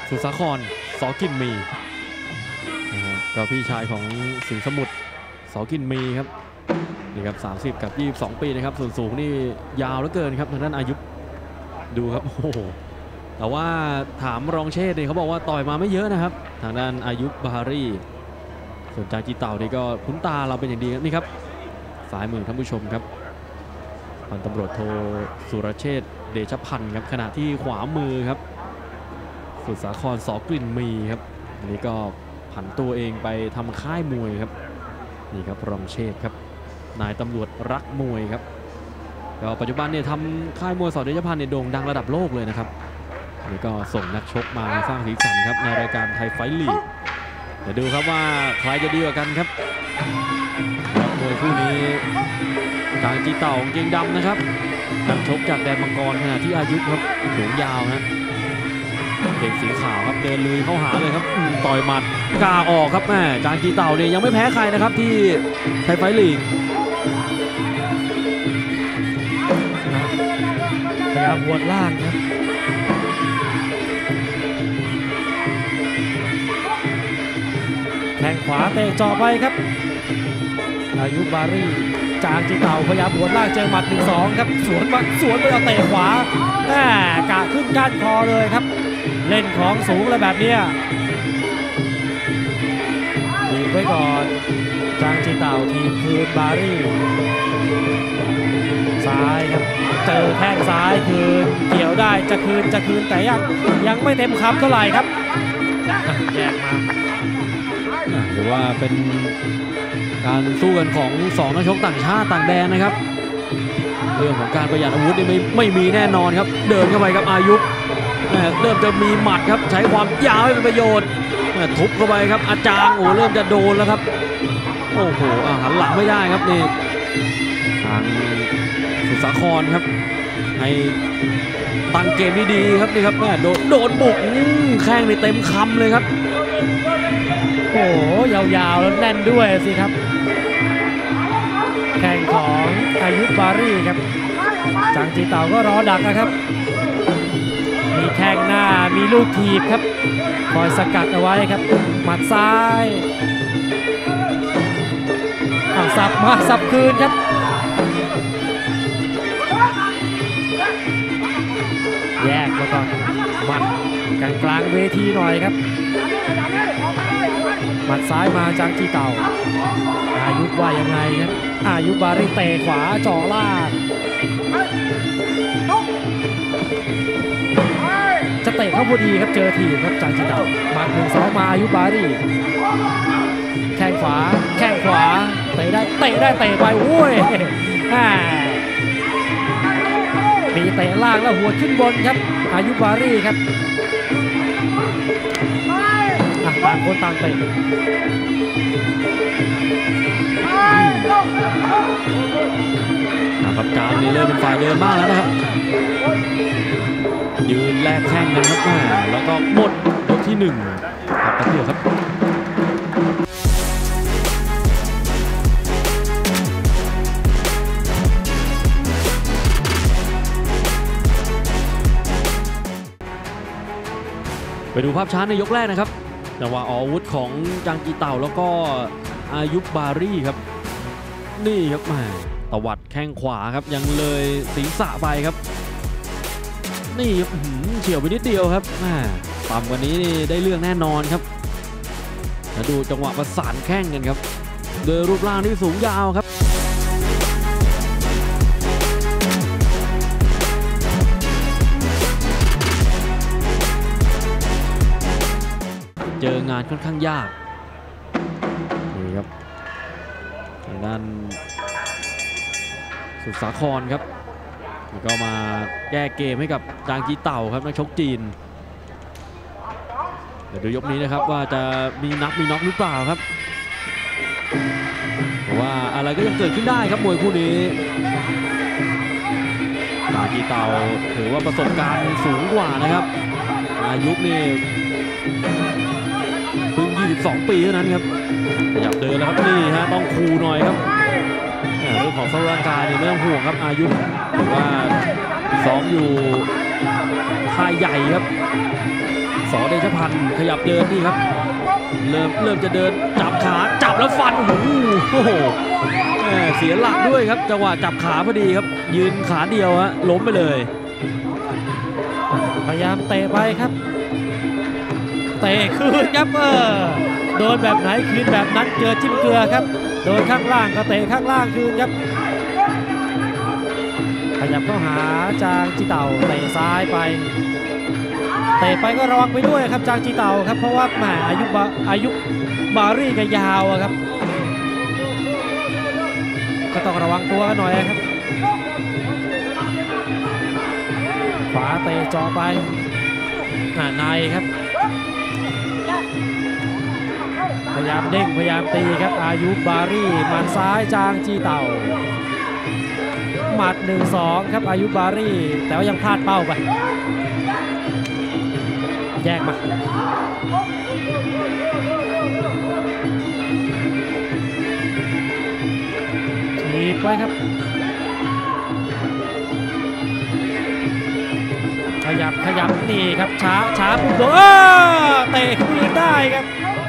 สุสาครสกินมีก็พี่ชายของสิงห์สมุทรสกินมีครับนี่ครับ30กับ22ปีนะครับส่วนสูงนี่ยาวเหลือเกินครับทางด้านอายุดูครับโอ้โหแต่ว่าถามรองเชษฐ์เนี่ยเขาบอกว่าต่อยมาไม่เยอะนะครับทางด้านอายุบาฮารีส่วนจางจีเต่านี่ก็คุ้นตาเราเป็นอย่างดีครับนี่ครับสายมือท่านผู้ชมครับพันตำรวจโทสุรเชษฐ์เดชพันธ์ครับขณะที่ขวามือครับสุสาครสกลิ่นมีครับอันนี้ก็ผันตัวเองไปทำค่ายมวยครับนี่ครับรองเชษฐ์ครับนายตำรวจรักมวยครับก็ปัจจุบันเนี่ยทำค่ายมวยสเดชพันธ์เนี่ยโด่งดังระดับโลกเลยนะครับนี่ก็ส่งนักชกมาสร้างสีสันครับในรายการไทยไฟท์ลีกเดี๋ยวดูครับว่าใครจะดีกว่ากันครับมวยคู่นี้จางจีเต่ากางเกงดำนะครับนักชกจากแดนมังกรขณะที่อายุครับสูงยาวนะเด็กสีขาวครับเดินลุยเข้าหาเลยครับต่อยหมัดกล้าออกครับแม่จางจีเต่าเนี่ยยังไม่แพ้ใครนะครับที่ไทยไฟท์ลีกพยายามบวดล่างครับแข้งขวาเตะจ่อไปครับอายุบารีจางจีเต่าพยายามบวดล่างเจอหมัด 1-2 ครับสวนไปเอาเตะขวาแหมกะขึ้นก้านคอเลยครับเล่นของสูงอะไรแบบนี้ทีบไว้ก่อนจางจีเต่าทีมคืนบารีซ้ายครับเจอแข้งซ้ายคืนเกี่ยวได้จะคืนแต่ยังไม่เต็มคำเท่าไหร่ครับแยกมาหรือว่าเป็นการสู้กันของ2นักชกต่างชาติต่างแดนนะครับเรื่องของการประหยัดอาวุธนี่ไม่มีแน่นอนครับเดินเข้าไปครับอายุเริ่มจะมีหมัดครับใช้ความยาวให้เป็นประโยชน์ทุบเข้าไปครับอาจารย์โอ้เริ่มจะโดนแล้วครับโอ้โหหันหลังไม่ได้ครับนี่ทางสุสาครครับให้ตั้งเกมดีๆครับนี่ครับโดนบุกแข้งในเต็มคำเลยครับโอ้โหยาวๆแล้วแน่นด้วยสิครับแข้งของอายุบารีครับจางจีเต่าก็รอดักนะครับมีแข้งหน้ามีลูกถีบครับคอยสกัดเอาไว้ครับหมัดซ้ายสับมาสับคืนครับแยกแล้วก็หมัดกลางเวทีหน่อยครับหมัดซ้ายมาจางจีเต่าอายุว่ายังไงครับอายุบารีเตะขวาจ่อล่างจะเตะเข้าพอดีครับเจอถีบครับจางจีเต่าหมัด 1-2 มาอายุบารีแข้งขวาเตะได้เตะไปโอ้ยมีเตะล่างแล้วหัวขึ้นบนครับอายุบารีครับต่างคนต่างเตะนะครับการนี่เริ่มเป็นฝ่ายเดินมากแล้วนะครับยืนแลกแข้งกันครับแล้วก็หมดยกที่1ครับแป๊บเดียวครับไปดูภาพช้าในยกแรกนะครับจังหวะอาวุธของจางจีเต่าแล้วก็อายุบารีครับนี่ครับตวัดแข้งขวาครับยังเลยศีรษะไปครับนี่เฉียวไปนิดเดียวครับต่ำกว่านี้นี่ได้เรื่องแน่นอนครับมาดูจังหวะประสานแข้งกันครับโดยรูปร่างที่สูงยาวครับเจองานค่อนข้างยากนี่ครับทางด้านสุสาครครับแล้วก็มาแก้เกมให้กับจางจีเต่าครับนักชกจีนเดี๋ยวดูยกนี้นะครับว่าจะมีน็อกหรือเปล่าครับเพราะว่าอะไรก็ยังเกิดขึ้นได้ครับมวยคู่นี้จางจีเต่าถือว่าประสบการณ์สูงกว่านะครับอายุนี่เพิ่ง22 ปีเท่านั้นครับขยับเดินแล้วครับนี่ฮะต้องคูหน่อยครับเรื่องของสภาพร่างกายนี่ไม่ต้องห่วงครับอายุถือว่าซ้อมอยู่ค่ายใหญ่ครับสอเดชพันธ์ขยับเดินนี่ครับเริ่มจะเดินจับขาจับแล้วฟันโอ้โหเสียหลักด้วยครับจังหวะจับขาพอดีครับยืนขาเดียวฮะล้มไปเลยพยายามเตะไปครับเตะคืนครับโดนแบบไหนคืนแบบนั้นเจอจิ้มเกลือครับโดนข้างล่างก็เตะข้างล่างคืนครับขยับเข้าหาจางจีเต่าเตะซ้ายไปเตะไปก็ระวังไปด้วยครับจางจีเต่าครับเพราะว่าแหมอายุบารี่ก็ยาวครับก็ต้องระวังตัวกันหน่อยครับขวาเตะเจาะไปในครับพยายามเด้งพยายามตีครับอายุบารี่หมัดซ้ายจางจีเต่าหมัด 1-2 ครับอายุบารี่แต่ว่ายังพลาดเป้าไปแยกมาถีบไปครับขยับนี่ครับช้าปุ๊บโดนเตะคืนได้ครับ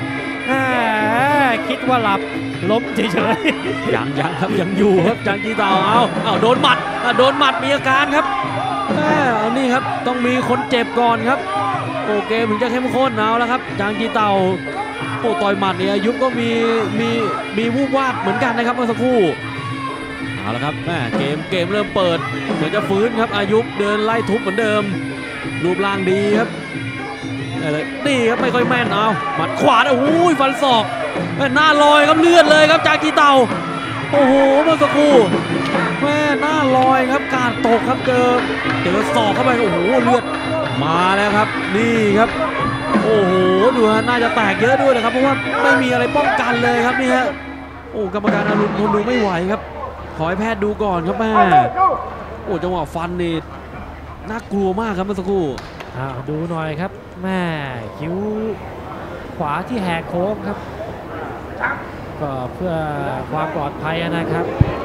คิดว่าหลับล้มเฉยๆยังครับยังอยู่ครับจางจีเต่าเอาโดนหมัดมีอาการครับเอานี่ครับต้องมีคนเจ็บก่อนครับโอ้เกมถึงจะเข้มข้นเอาแล้วครับจางจีเต่าโอ้ต่อยหมัดเนี่ยยุบก็มีวูบวาบเหมือนกันนะครับเมื่อสักครู่เอาละครับเกมเริ่มเปิดเหมือนจะฟื้นครับอายุเดินไล่ทุบเหมือนเดิมรูปร่างดีครับนี่ครับไม่ค่อยแม่นเอาหมัดขวาโอ้โหฟันศอกหน้าลอยครับเลือดเลยครับจางจีเต่าโอ้โหเมื่อสักครู่หน้าลอยครับการตกครับเจอศอกเข้าไปโอ้โหเลือดมาแล้วครับนี่ครับโอ้โหดูฮะน่าจะแตกเยอะด้วยนะครับเพราะว่าไม่มีอะไรป้องกันเลยครับนี่ฮะโอ้กรรมการอรุณทนดูไม่ไหวครับขอให้แพทย์ดูก่อนครับแม่โอ้จังหวะฟันนี่น่ากลัวมากครับเมื่อสักครู่ดูหน่อยครับแม่คิ้วขวาที่แหกโค้งครับก็เพื่อความปลอดภัยนะครับ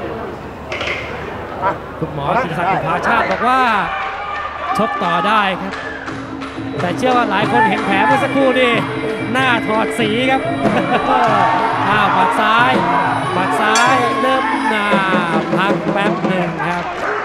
คุณหมอศิริศักดิ์บุภาชาติบอกว่าชกต่อได้ครับแต่เชื่อว่าหลายคนเห็นแผลเมื่อสักครู่นี่หน้าถอดสีครับหมัดซ้ายเริ่มพักแป๊บหนึ่งครับ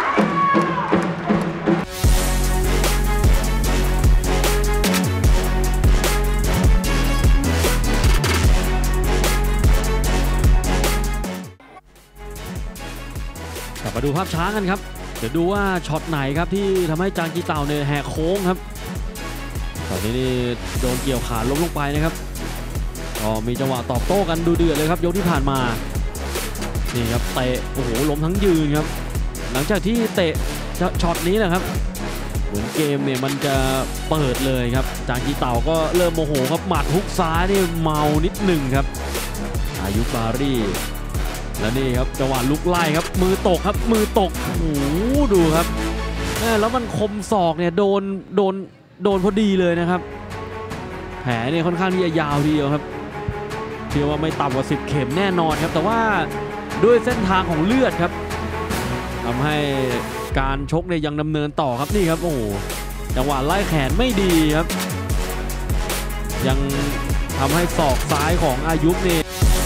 กลับมาดูภาพช้ากันครับเดี๋ยวดูว่าช็อตไหนครับที่ทำให้จางจีเต่าเนี่ยแหกโค้งครับตอนนี้นี่โดนเกี่ยวขาล้มลงไปนะครับก็มีจังหวะตอบโต้กันดูเดือดเลยครับยกที่ผ่านมานี่ครับเตะโอ้โหล้มทั้งยืนครับหลังจากที่เตะช็อตนี้นะครับเหมือนเกมเนี่ยมันจะเปิดเลยครับจางจีเต่าก็เริ่มโมโหครับหมัดฮุกซ้ายนี่เมานิดหนึ่งครับอายุบารี่แล้วนี่ครับจังหวะลุกไล่ครับมือตกครับมือตกโอ้โหดูครับแล้วมันคมศอกเนี่ยโดนพอดีเลยนะครับแผลเนี่ยค่อนข้างที่จะยาวทีเดียวครับเชื่อว่าไม่ต่ำกว่า10 เข็มแน่นอนครับแต่ว่าด้วยเส้นทางของเลือดครับทำให้การชกเนี่ยยังดำเนินต่อครับนี่ครับโอ้โหจังหวะไล่แขนไม่ดีครับยังทำให้ศอกซ้ายของอายุเนี่ย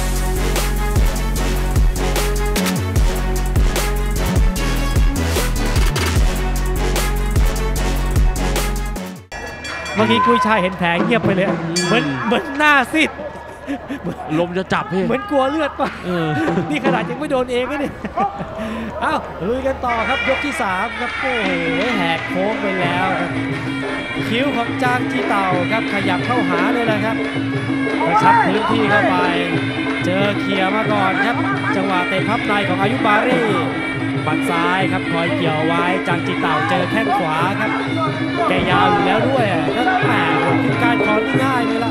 เมื่อกี้กุ้ยช่ายเห็นแผลเงียบไปเลยเหมือนหน้าซีดลมจะจับพี่เหมือนกลัวเลือดป่ะนี่ขนาดยังไม่โดนเองนะนี่ลุยกันต่อครับยกที่3ครับโอ้โหแหกโค้งไปแล้วครับคิ้วของจางจีเต่าครับขยับเข้าหาเลยนะครับกระชับพื้นที่เข้าไปเจอเขี่ยมาก่อนครับจังหวะเตะพับในของอายุบารี่บัดซ้ายครับคอยเกี่ยวไว้จางจีเต่าเจอแข้งขวาครับแกยาวอยู่แล้วด้วยก็แหมคือการคอนง่ายเลยละ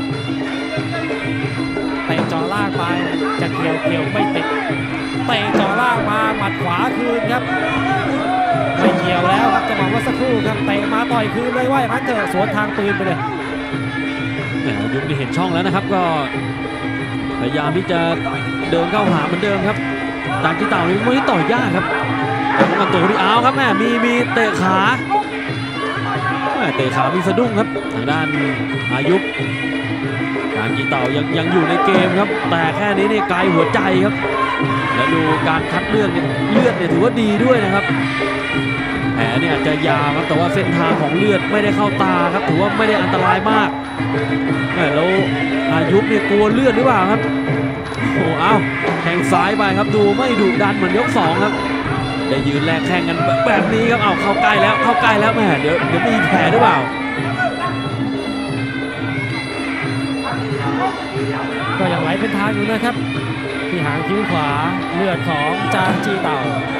เตะจ่อล่างไปจะเกี่ยวไม่ติดเตะจ่อล่างมาหมัดขวาคืนครับไม่เกี่ยวแล้วครับจะบอกว่าสักครู่ครับเตะมาต่อยคืนเลยว่าอย่างนั้นเถอะสวนทางปืนไปเลยยุบนี่เห็นช่องแล้วนะครับก็พยายามที่จะเดินเข้าหาเหมือนเดิมครับจางจีเต่านี่ไม่ต่อยยากครับป้องกันตัวที่เอาครับแม่มีเตะขาเตะขามีสะดุ้งครับทางด้านอายุบจางจีเต่ายังอยู่ในเกมครับแต่แค่นี้นี่ไกลหัวใจครับและดูการคัดเลือดเนี่ยถือว่าดีด้วยนะครับแผลเนี่ยอาจจะยาวครับแต่ว่าเส้นทางของเลือดไม่ได้เข้าตาครับถือว่าไม่ได้อันตรายมากแล้วอายุบเนี่ยกลัวเลือดหรือเปล่าครับโอ้เอาแข้งซ้ายไปครับดูไม่ดุดันเหมือนยก2ครับได้ยืนแลกแข่งกันแบบนี้ครับเอาเข้าใกล้แล้วแหมเดี๋ยวมีแผลหรือเปล่าก็ยังไหลเป็นทางอยู่นะครับที่หางคิ้วขวาเลือดของจางจีเต่า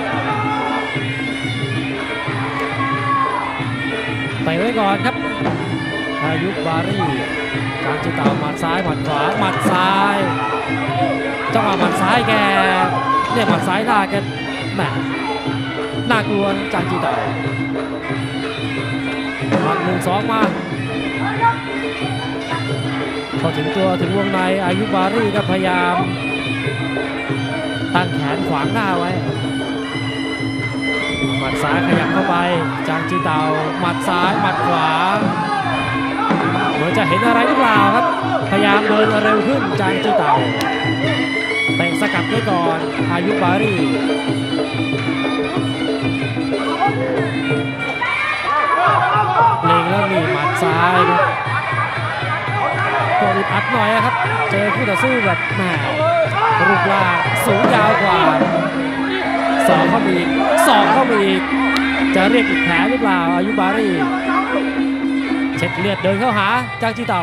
ไปไว้ก่อนครับอายุบารี่จางจีเต่าหมัดซ้ายหมัดขวาหมัดซ้ายจังหวะหมัดซ้ายแกเนี่ยหมัดซ้ายหน้าแกแหมน่ากลัวจางจีเต่าหมัด1-2มาพอถึงตัวถึงวงในอายุบารี่ก็พยายามตั้งแขนขวางหน้าไว้หมัดซ้ายขยับเข้าไปจางจีเต่าหมัดซ้ายหมัดขวาเหมือนจะเห็นอะไรหรือเปล่าครับพยายามเดินเร็วขึ้นจางจีเต่าเตะสกัดไว้ก่อนอายุบารี่เล็งแล้วนี่หมัดซ้ายก็อึดอัดหน่อยครับเจอคู่ต่อสู้แบบแหมรูปร่างสูงยาวกว่าสองเข้ามาอีกจะเรียกอีกแผลหรือเปล่าอายุบารี่เช็ดเลือดเดินเข้าหาจางจีเต่า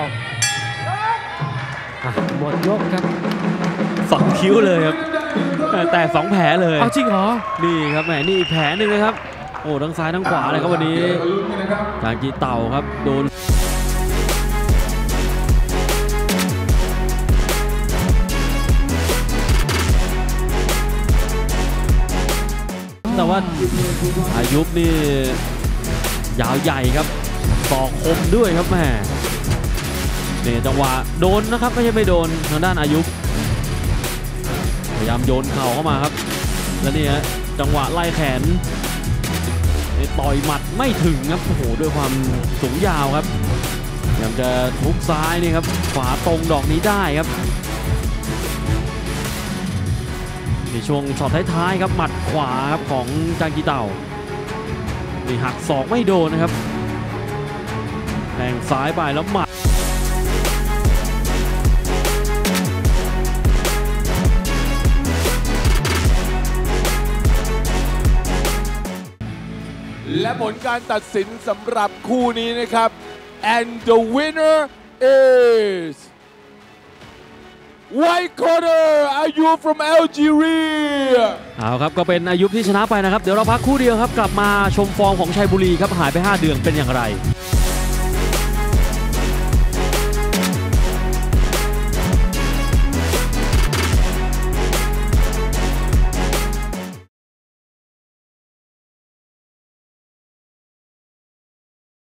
หมดยกครับ 2 คิ้วเลยครับแต่2 แผลเลยเอาจริงเหรอนี่ครับแหมนี่อีกแผลหนึ่งเลยครับโอ้ทั้งซ้ายทั้งขวาเลยครับวันนี้จางจีเต่าครับโดนแต่ว่าอายุบนี่ยาวใหญ่ครับต่อคมด้วยครับแม่เนี่ยจังหวะโดนนะครับไม่ใช่ไม่โดนทางด้านอายุบพยายามโยนเข่าเข้ามาครับแล้วนี่ฮะจังหวะไล่แขนต่อยหมัดไม่ถึงครับโอ้โหด้วยความสูงยาวครับพยายามจะทุบซ้ายนี่ครับขวาตรงดอกนี้ได้ครับในช่วงช็อตท้ายๆครับหมัดขวาครับของจางจีเต่านี่หักศอกไม่โดนนะครับแทงซ้ายไปแล้วหมัดและผลการตัดสินสำหรับคู่นี้นะครับ and the winner is White corner อายุ from Algeria เอาครับก็เป็นอายุที่ชนะไปนะครับเดี๋ยวเราพักคู่เดียวครับกลับมาชมฟอร์มของชัยบุรีครับหายไป5 เดือนเป็นอย่างไร